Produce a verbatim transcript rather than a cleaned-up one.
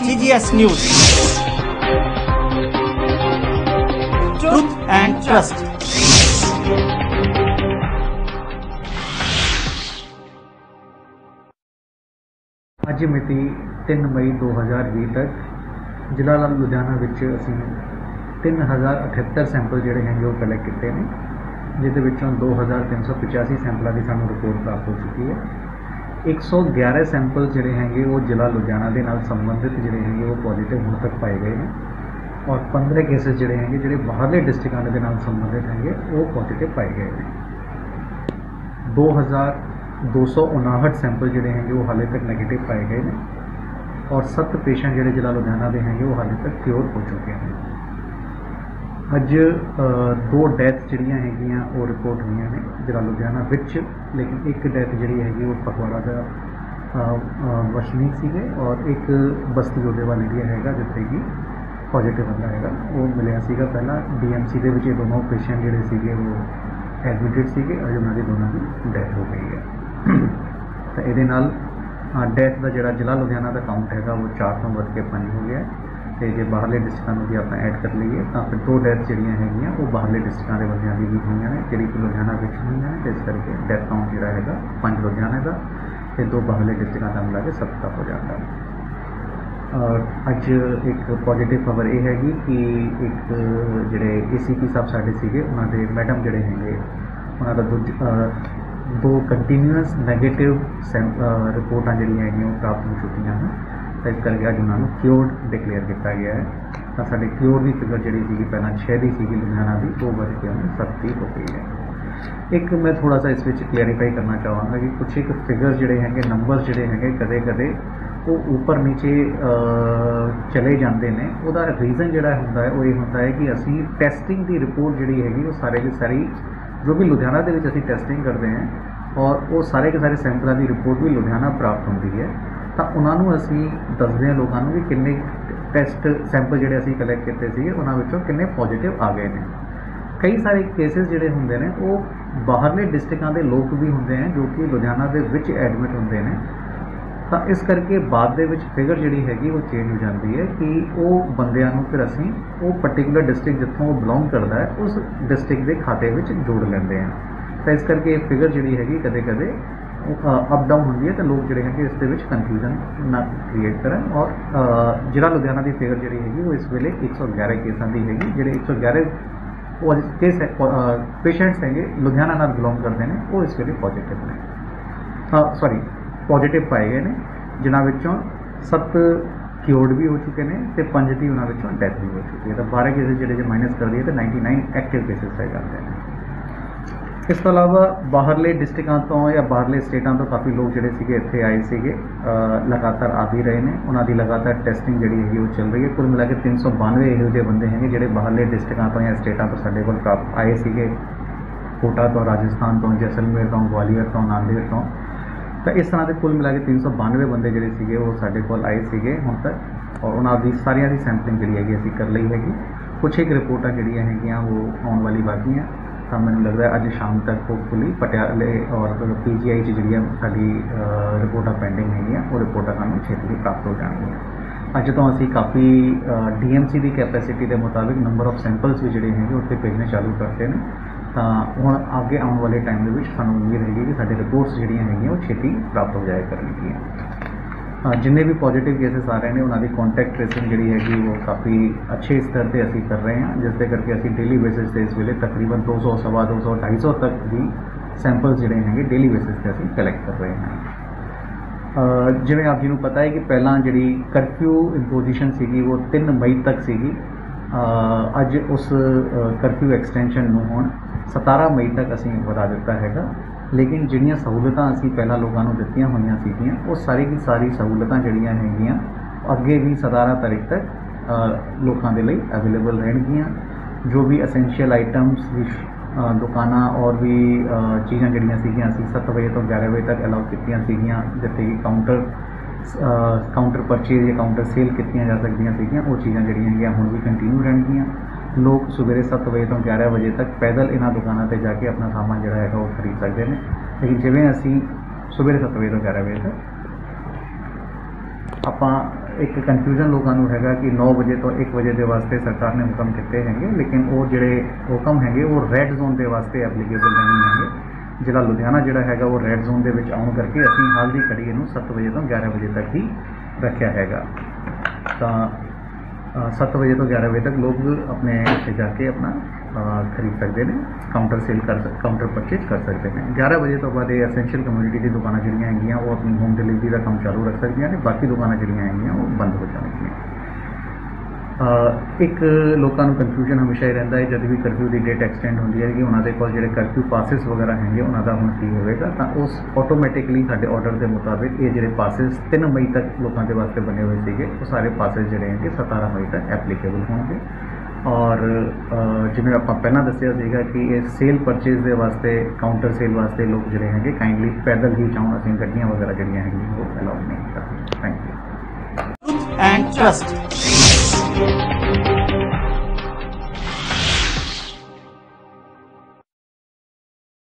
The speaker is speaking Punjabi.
T G S News. Truth and Trust. ਅੱਜ ਮਿਤੀ तीन मई दो हज़ार भी तक ਜ਼ਿਲ੍ਹਾ ਲੁਧਿਆਣਾ ਵਿੱਚ ਅਸੀਂ तीन हज़ार अठहत्तर सैंपल ਜਿਹੜੇ ਹੈਗੇ ਉਹ ਕਲੈਕਟ ਕੀਤੇ ਨੇ, ਜਿਹਦੇ ਵਿੱਚੋਂ दो हज़ार तीन सौ पचासी ਸੈਂਪਲਾਂ ਦੀ ਸਾਨੂੰ ਰਿਪੋਰਟ ਪ੍ਰਾਪਤ ਹੋ ਚੁੱਕੀ ਹੈ। एक सौ ग्यारह सैंपल ਜਿਹੜੇ ਹੈਗੇ ਉਹ ਜ਼ਿਲ੍ਹਾ ਲੁਧਿਆਣਾ ਦੇ ਨਾਲ ਸੰਬੰਧਿਤ ਜਿਹੜੇ ਹੈਗੇ ਉਹ ਪੋਜ਼ੀਟਿਵ ਹੁਣ ਤੱਕ ਪਾਏ ਗਏ ਨੇ, ਔਰ पंद्रह ਕੇਸਿਸ ਜਿਹੜੇ ਹੈਗੇ ਜਿਹੜੇ ਬਾਹਰਲੇ ਡਿਸਟ੍ਰਿਕਟਾਂ ਦੇ ਨਾਲ ਸੰਬੰਧਿਤ ਹੈਗੇ ਉਹ ਪੋਜ਼ੀਟਿਵ ਪਾਏ ਗਏ ਨੇ। दो हज़ार दो सौ उनाहठ सैंपल ਜਿਹੜੇ ਹੈਗੇ ਉਹ ਹਾਲੇ ਤੱਕ ਨੈਗੇਟਿਵ ਪਾਏ ਗਏ ਨੇ, और सत्त पेशेंट ਜਿਹੜੇ ਜ਼ਿਲ੍ਹਾ ਲੁਧਿਆਣਾ ਦੇ ਹੈਗੇ ਉਹ ਹਾਲੇ ਤੱਕ ਕਿਉਰ ਹੋ ਚੁੱਕੇ ਹਨ। ਅੱਜ ਦੋ ਡੈਥ ਜਿਹੜੀਆਂ ਹੈਗੀਆਂ ਉਹ ਰਿਪੋਰਟ ਹੋਈਆਂ ਨੇ ਜ਼ਿਲ੍ਹਾ ਲੁਧਿਆਣਾ ਵਿੱਚ, ਲੇਕਿਨ ਇੱਕ ਡੈਥ ਜਿਹੜੀ ਹੈਗੀ ਉਹ ਫਗਵਾੜਾ ਦਾ ਵਸਨੀਕ ਸੀਗੇ, ਔਰ ਇੱਕ ਬਸਤੀ ਉਹਦੇ ਏਰੀਆ ਹੈਗਾ ਜਿੱਥੇ ਕਿ ਪੋਜ਼ੀਟਿਵ ਬੰਦਾ ਹੈਗਾ ਉਹ ਮਿਲਿਆ ਸੀਗਾ। ਪਹਿਲਾਂ ਡੀ ਐਮ ਸੀ ਦੇ ਵਿੱਚ ਇਹ ਦੋਨੋਂ ਪੇਸ਼ੈਂਟ ਜਿਹੜੇ ਸੀਗੇ ਉਹ ਐਡਮਿਟਡ ਸੀਗੇ, ਅੱਜ ਉਹਨਾਂ ਦੀ ਦੋਨਾਂ ਦੀ ਡੈਥ ਹੋ ਗਈ ਹੈ। ਤਾਂ ਇਹਦੇ ਨਾਲ ਡੈਥ ਦਾ ਜਿਹੜਾ ਜ਼ਿਲ੍ਹਾ ਲੁਧਿਆਣਾ ਦਾ ਕਾਊਂਟ ਹੈਗਾ ਉਹ ਚਾਰ ਤੋਂ ਵੱਧ ਕੇ ਪੰਜ ਹੋ ਗਿਆ, ਅਤੇ ਜੇ ਬਾਹਰਲੇ ਡਿਸਟ੍ਰਿਕਟਾਂ ਨੂੰ ਵੀ ਆਪਾਂ ਐਡ ਕਰ ਲਈਏ ਤਾਂ ਫਿਰ ਦੋ ਡੈਥ ਜਿਹੜੀਆਂ ਹੈਗੀਆਂ ਉਹ ਬਾਹਰਲੇ ਡਿਸਟ੍ਰਿਕਟਾਂ ਦੇ ਬੰਦਿਆਂ ਦੀ ਵੀ ਹੋਈਆਂ ਨੇ, ਜਿਹੜੀ ਕਿ ਲੁਧਿਆਣਾ ਵਿੱਚ ਹੋਈਆਂ ਨੇ। ਇਸ ਕਰਕੇ ਡੈਥ ਕਾਊਂਟ ਜਿਹੜਾ ਹੈਗਾ ਪੰਜ ਲੁਧਿਆਣਾ ਦਾ ਅਤੇ ਦੋ ਬਾਹਰਲੇ ਡਿਸਟ੍ਰਿਕਟਾਂ ਦਾ ਮਿਲਾ ਕੇ ਸੱਤ ਦਾ ਹੋ ਜਾਂਦਾ। ਔਰ ਅੱਜ ਇੱਕ ਪੋਜ਼ੀਟਿਵ ਖਬਰ ਇਹ ਹੈਗੀ ਕਿ ਇੱਕ ਜਿਹੜੇ ਏ ਸੀ ਪੀ ਸਾਹਿਬ ਸਾਡੇ ਸੀਗੇ, ਉਹਨਾਂ ਦੇ ਮੈਡਮ ਜਿਹੜੇ ਹੈਗੇ ਉਹਨਾਂ ਦਾ ਦੂਜ ਦੋ ਕੰਟੀਨਿਊਸ ਨੈਗੇਟਿਵ ਸੈਂ ਰਿਪੋਰਟਾਂ ਜਿਹੜੀਆਂ ਹੈਗੀਆਂ ਉਹ ਪ੍ਰਾਪਤ ਹੋ ਚੁੱਕੀਆਂ ਹਨ, ਤਾਂ ਇਸ ਕਰਕੇ ਅੱਜ ਉਹਨਾਂ ਨੂੰ ਕਿਉਰਡ ਡਿਕਲੇਅਰ ਕੀਤਾ ਗਿਆ ਹੈ। ਤਾਂ ਸਾਡੇ ਕਿਉਰ ਦੀ ਫਿਗਰ ਜਿਹੜੀ ਸੀਗੀ ਪਹਿਲਾਂ ਛੇ ਦੀ ਸੀਗੀ ਲੁਧਿਆਣਾ ਦੀ, ਉਹ ਵੱਧ ਕੇ ਉਹਨੂੰ ਸੱਤ ਦੀ ਹੋ ਗਈ ਹੈ। ਇੱਕ ਮੈਂ ਥੋੜ੍ਹਾ ਜਿਹਾ ਇਸ ਵਿੱਚ ਕਲੀਅਰੀਫਾਈ ਕਰਨਾ ਚਾਹਾਂਗਾ ਕਿ ਕੁਛ ਇੱਕ ਫਿਗਰ ਜਿਹੜੇ ਹੈਗੇ ਨੰਬਰ ਜਿਹੜੇ ਹੈਗੇ ਕਦੇ ਕਦੇ ਉਹ ਉੱਪਰ ਨੀਚੇ ਚਲੇ ਜਾਂਦੇ ਨੇ। ਉਹਦਾ ਰੀਜ਼ਨ ਜਿਹੜਾ ਹੁੰਦਾ ਹੈ ਉਹ ਇਹ ਹੁੰਦਾ ਹੈ ਕਿ ਅਸੀਂ ਟੈਸਟਿੰਗ ਦੀ ਰਿਪੋਰਟ ਜਿਹੜੀ ਹੈਗੀ ਉਹ ਸਾਰੇ ਦੀ ਸਾਰੀ ਜੋ ਵੀ ਲੁਧਿਆਣਾ ਦੇ ਵਿੱਚ ਅਸੀਂ ਟੈਸਟਿੰਗ ਕਰਦੇ ਹਾਂ, ਔਰ ਉਹ ਸਾਰੇ ਕੇ ਸਾਰੇ ਸੈਂਪਲਾਂ ਦੀ ਰਿਪੋਰਟ ਵੀ ਲੁਧਿਆਣਾ ਪ੍ਰਾਪਤ ਹੁੰਦੀ ਹੈ, ਤਾਂ ਉਹਨਾਂ ਨੂੰ ਅਸੀਂ ਦੱਸਦੇ ਹਾਂ ਲੋਕਾਂ ਨੂੰ ਕਿ ਕਿੰਨੇ ਟੈਸਟ ਸੈਂਪਲ ਜਿਹੜੇ ਅਸੀਂ ਕਲੈਕਟ ਕੀਤੇ ਸੀਗੇ ਉਹਨਾਂ ਵਿੱਚੋਂ ਕਿੰਨੇ ਪੋਜ਼ੀਟਿਵ ਆ ਗਏ ਨੇ। ਕਈ ਸਾਰੇ ਕੇਸਿਸ ਜਿਹੜੇ ਹੁੰਦੇ ਨੇ ਉਹ ਬਾਹਰਲੇ ਡਿਸਟ੍ਰਿਕਟਾਂ ਦੇ ਲੋਕ ਵੀ ਹੁੰਦੇ ਨੇ ਜੋ ਕਿ ਲੁਧਿਆਣਾ ਦੇ ਵਿੱਚ ਐਡਮਿਟ ਹੁੰਦੇ ਨੇ, ਤਾਂ ਇਸ ਕਰਕੇ ਬਾਅਦ ਦੇ ਵਿੱਚ ਫਿਗਰ ਜਿਹੜੀ ਹੈਗੀ ਉਹ ਚੇਂਜ ਹੋ ਜਾਂਦੀ ਹੈ ਕਿ ਉਹ ਬੰਦਿਆਂ ਨੂੰ ਫਿਰ ਅਸੀਂ ਉਹ ਪਰਟੀਕੂਲਰ ਡਿਸਟ੍ਰਿਕਟ ਜਿੱਥੋਂ ਉਹ ਬਿਲੋਂਗ ਕਰਦਾ ਹੈ ਉਸ ਡਿਸਟ੍ਰਿਕਟ ਦੇ ਖਾਤੇ ਵਿੱਚ ਜੋੜ ਲੈਂਦੇ ਹਾਂ। ਤਾਂ ਇਸ ਕਰਕੇ ਇਹ ਫਿਗਰ ਜਿਹੜੀ ਹੈਗੀ ਕਦੇ ਕਦੇ ਅਪ ਡਾਊਨ ਹੁੰਦੀ ਹੈ, ਤਾਂ ਲੋਕ ਜਿਹੜੇ ਹੈਗੇ ਇਸ ਦੇ ਵਿੱਚ ਕਨਫਿਊਜ਼ਨ ਨਾ ਕ੍ਰੀਏਟ ਕਰਨ। ਔਰ ਜ਼ਿਲ੍ਹਾ ਲੁਧਿਆਣਾ ਦੀ ਫਿਗਰ ਜਿਹੜੀ ਹੈਗੀ ਉਹ ਇਸ ਵੇਲੇ ਇੱਕ ਸੌ ਗਿਆਰਾਂ ਕੇਸਾਂ ਦੀ ਹੈਗੀ, ਜਿਹੜੇ ਇੱਕ ਸੌ ਗਿਆਰਾਂ ਉਹ ਕੇਸ ਪੇਸ਼ੈਂਟਸ ਹੈਗੇ ਲੁਧਿਆਣਾ ਨਾਲ ਬਿਲੋਂਗ ਕਰਦੇ ਨੇ, ਉਹ ਇਸ ਵੇਲੇ ਪੋਜ਼ੀਟਿਵ ਨੇ ਸੌਰੀ ਪੋਜ਼ੀਟਿਵ ਪਾਏ ਗਏ ਨੇ, ਜਿਨ੍ਹਾਂ ਵਿੱਚੋਂ ਸੱਤ ਕਿਉਰਡ ਵੀ ਹੋ ਚੁੱਕੇ ਨੇ ਅਤੇ ਪੰਜ ਦੀ ਉਹਨਾਂ ਵਿੱਚੋਂ ਡੈਥ ਵੀ ਹੋ ਚੁੱਕੀ ਹੈ। ਤਾਂ ਬਾਰਾਂ ਕੇਸਿਸ ਜਿਹੜੇ ਜੇ ਮਾਈਨਸ ਕਰ ਦਈਏ ਤਾਂ ਨਾਈਨਟੀ ਨਾਈਨ ਐਕਟਿਵ ਕੇਸਿਸ ਪਾਏ ਜਾਂਦੇ ਨੇ। ਇਸ ਤੋਂ ਇਲਾਵਾ ਬਾਹਰਲੇ ਡਿਸਟ੍ਰਿਕਟਾਂ ਤੋਂ ਜਾਂ ਬਾਹਰਲੇ ਸਟੇਟਾਂ ਤੋਂ ਕਾਫੀ ਲੋਕ ਜਿਹੜੇ ਸੀਗੇ ਇੱਥੇ ਆਏ ਸੀਗੇ, ਲਗਾਤਾਰ ਆ ਵੀ ਰਹੇ ਨੇ, ਉਹਨਾਂ ਦੀ ਲਗਾਤਾਰ ਟੈਸਟਿੰਗ ਜਿਹੜੀ ਹੈਗੀ ਉਹ ਚੱਲ ਰਹੀ ਹੈ। ਕੁੱਲ ਮਿਲਾ ਕੇ ਤਿੰਨ ਸੌ ਬਾਨਵੇਂ ਇਹੋ ਜਿਹੇ ਬੰਦੇ ਹੈਗੇ ਜਿਹੜੇ ਬਾਹਰਲੇ ਡਿਸਟ੍ਰਿਕਟਾਂ ਤੋਂ ਜਾਂ ਸਟੇਟਾਂ ਤੋਂ ਸਾਡੇ ਕੋਲ ਪ੍ਰਾਪਤ ਆਏ ਸੀਗੇ, ਕੋਟਾ ਤੋਂ, ਰਾਜਸਥਾਨ ਤੋਂ, ਜੈਸਲਮੇਰ ਤੋਂ, ਗਵਾਲੀਅਰ ਤੋਂ, ਨਾਂਦੇੜ ਤੋਂ। ਤਾਂ ਇਸ ਤਰ੍ਹਾਂ ਦੇ ਕੁੱਲ ਮਿਲਾ ਕੇ ਤਿੰਨ ਸੌ ਬਾਨਵੇਂ ਬੰਦੇ ਜਿਹੜੇ ਸੀਗੇ ਉਹ ਸਾਡੇ ਕੋਲ ਆਏ ਸੀਗੇ ਹੁਣ ਤੱਕ, ਔਰ ਉਹਨਾਂ ਦੀ ਸਾਰਿਆਂ ਦੀ ਸੈਂਪਲਿੰਗ ਜਿਹੜੀ ਹੈਗੀ ਅਸੀਂ ਕਰ ਲਈ ਹੈਗੀ। ਕੁਛ ਇੱਕ ਰਿਪੋਰਟਾਂ ਜਿਹੜੀਆਂ ਹੈਗੀਆਂ ਉਹ ਆਉਣ ਵਾਲੀ ਬਾਕੀ ਆ, ਤਾਂ ਮੈਨੂੰ ਲੱਗਦਾ ਅੱਜ ਸ਼ਾਮ ਤੱਕ ਹੋਪਫੁਲੀ ਪਟਿਆਲੇ ਔਰ ਪੀ ਜੀ ਆਈ 'ਚ ਜਿਹੜੀਆਂ ਸਾਡੀ ਰਿਪੋਰਟਾਂ ਪੈਂਡਿੰਗ ਹੈਗੀਆਂ ਉਹ ਰਿਪੋਰਟਾਂ ਸਾਨੂੰ ਛੇਤੀ ਪ੍ਰਾਪਤ ਹੋ ਜਾਣਗੀਆਂ। ਅੱਜ ਤੋਂ ਅਸੀਂ ਕਾਫੀ ਡੀ ਐਮ ਸੀ ਦੀ ਕੈਪੈਸਿਟੀ ਦੇ ਮੁਤਾਬਿਕ ਨੰਬਰ ਆਫ ਸੈਂਪਲਸ ਵੀ ਜਿਹੜੇ ਹੈਗੇ ਉੱਥੇ ਭੇਜਣੇ ਚਾਲੂ ਕਰਤੇ ਨੇ, ਤਾਂ ਹੁਣ ਅੱਗੇ ਆਉਣ ਵਾਲੇ ਟਾਈਮ ਦੇ ਵਿੱਚ ਸਾਨੂੰ ਉਮੀਦ ਹੈਗੀ ਕਿ ਸਾਡੇ ਰਿਪੋਰਟਸ ਜਿਹੜੀਆਂ ਹੈਗੀਆਂ ਉਹ ਛੇਤੀ ਪ੍ਰਾਪਤ ਹੋ ਜਾਇਆ ਕਰਨਗੀਆਂ। ਜਿੰਨੇ ਵੀ ਪੋਜ਼ੀਟਿਵ ਕੇਸਿਸ ਆ ਰਹੇ ਨੇ ਉਹਨਾਂ ਦੀ ਕੰਟੈਕਟ ਟ੍ਰੇਸਿੰਗ ਜਿਹੜੀ ਹੈਗੀ ਉਹ ਕਾਫੀ ਅੱਛੇ ਸਤਰ 'ਤੇ ਅਸੀਂ ਕਰ ਰਹੇ ਹਾਂ, ਜਿਸ ਦੇ ਕਰਕੇ ਅਸੀਂ ਡੇਲੀ ਬੇਸਿਸ 'ਤੇ ਇਸ ਵੇਲੇ ਤਕਰੀਬਨ ਦੋ ਸੌ ਸਵਾ ਦੋ ਸੌ ਢਾਈ ਸੌ ਤੱਕ ਦੀ ਸੈਂਪਲਸ ਜਿਹੜੇ ਹੈਗੇ ਡੇਲੀ ਬੇਸਿਸ 'ਤੇ ਅਸੀਂ ਕਲੈਕਟ ਕਰ ਰਹੇ ਹਾਂ। ਜਿਵੇਂ ਆਪ ਜੀ ਨੂੰ ਪਤਾ ਹੈ ਕਿ ਪਹਿਲਾਂ ਜਿਹੜੀ ਕਰਫਿਊ ਇੰਪੋਜੀਸ਼ਨ ਸੀਗੀ ਉਹ ਤਿੰਨ ਮਈ ਤੱਕ ਸੀਗੀ, ਅੱਜ ਉਸ ਕਰਫਿਊ ਐਕਸਟੈਂਸ਼ਨ ਨੂੰ ਹੁਣ ਸਤਾਰਾਂ ਮਈ ਤੱਕ ਅਸੀਂ ਵਧਾ ਦਿੱਤਾ ਹੈਗਾ, ਲੇਕਿਨ ਜਿਹੜੀਆਂ ਸਹੂਲਤਾਂ ਅਸੀਂ ਪਹਿਲਾਂ ਲੋਕਾਂ ਨੂੰ ਦਿੱਤੀਆਂ ਹੋਈਆਂ ਸੀਗੀਆਂ ਉਹ ਸਾਰੀ ਦੀ ਸਾਰੀ ਸਹੂਲਤਾਂ ਜਿਹੜੀਆਂ ਹੈਗੀਆਂ ਅੱਗੇ ਵੀ ਸਤਾਰਾਂ ਤਾਰੀਖ ਤੱਕ ਲੋਕਾਂ ਦੇ ਲਈ ਅਵੇਲੇਬਲ ਰਹਿਣਗੀਆਂ। ਜੋ ਵੀ ਅਸੈਂਸ਼ੀਅਲ ਆਈਟਮਸ ਦੀ ਦੁਕਾਨਾਂ ਔਰ ਵੀ ਚੀਜ਼ਾਂ ਜਿਹੜੀਆਂ ਸੀਗੀਆਂ ਅਸੀਂ ਸੱਤ ਵਜੇ ਤੋਂ ਗਿਆਰਾਂ ਵਜੇ ਤੱਕ ਅਲਾਉ ਕੀਤੀਆਂ ਸੀਗੀਆਂ, ਜਿੱਥੇ ਕਿ ਕਾਊਂਟਰ ਕਾਊਂਟਰ ਪਰਚੇਜ਼ ਜਾਂ ਕਾਊਂਟਰ ਸੇਲ ਕੀਤੀਆਂ ਜਾ ਸਕਦੀਆਂ ਸੀਗੀਆਂ, ਉਹ ਚੀਜ਼ਾਂ ਜਿਹੜੀਆਂ ਹੈਗੀਆਂ ਹੁਣ ਵੀ ਕੰਟੀਨਿਊ ਰਹਿਣਗੀਆਂ। ਲੋਕ ਸਵੇਰੇ ਸੱਤ ਵਜੇ ਤੋਂ ਗਿਆਰਾਂ ਵਜੇ ਤੱਕ ਪੈਦਲ ਇਹਨਾਂ ਦੁਕਾਨਾਂ 'ਤੇ ਜਾ ਕੇ ਆਪਣਾ ਸਾਮਾਨ ਜਿਹੜਾ ਹੈਗਾ ਉਹ ਖਰੀਦ ਸਕਦੇ ਨੇ, ਲੇਕਿਨ ਜਿਵੇਂ ਅਸੀਂ ਸਵੇਰੇ ਸੱਤ ਵਜੇ ਤੋਂ ਗਿਆਰਾਂ ਵਜੇ ਤੱਕ ਆਪਾਂ एक कन्फ्यूजन लोगों को हैगा कि नौ बजे तो एक बजे के वास्ते सरकार ने हुक्म किए हैं, लेकिन वो जोड़े हुक्म है वो रैड जोन के वास्ते एप्लीकेबल नहीं है। जिला लुधियाना जोड़ा है वो रैड जोन के आने करके असी हाल की घड़ी इनू सत्त बजे तो ग्यारह बजे तक ही रखा हैगा। तो सत्त बजे तो ग्यारह बजे तक लोग अपने इत्थे जाके अपना खरीद सकते हैं, काउंटर सेल कर काउंटर परचेज कर सकते हैं। ग्यारह बजे तो बाद एसेंशियल कम्यूनिटी की दुकाना जिहड़ियां हैगियां वो अपनी होम डिलीवरी का काम चालू रख सकदियां ने, बाकी दुकाना जिहड़ियां हैगियां वो बंद हो जाएंगियां। एक लोगों को कन्फ्यूजन हमेशा ही रहता है जब भी करफ्यू की डेट एक्सटेंड होती है कि उन्होंने कोल जिहड़े करफ्यू पासिस वगैरह हैंगे उन्होंने हुण की होगा, तो उस ऑटोमैटिकली साडे ऑर्डर के मुताबिक ये जिहड़े पासिस तीन मई तक लोगों के वास्ते बने हुए थे वो सारे पासिस जिहड़े हैं सतारह मई तक एप्लीकेबल होंगे। और जिवें आपां पहलां दस्सिया सीगा कि ये सेल परचेज के वास्ते काउंटर सेल वास्ते लोग जिहड़े हैंगे काइंडली पैदल ही चाहूँ असीं गड्डियां वगैरह जिहड़ियां हैगियां वो अलाउ नहीं करते। Thank you. Truth and Trust.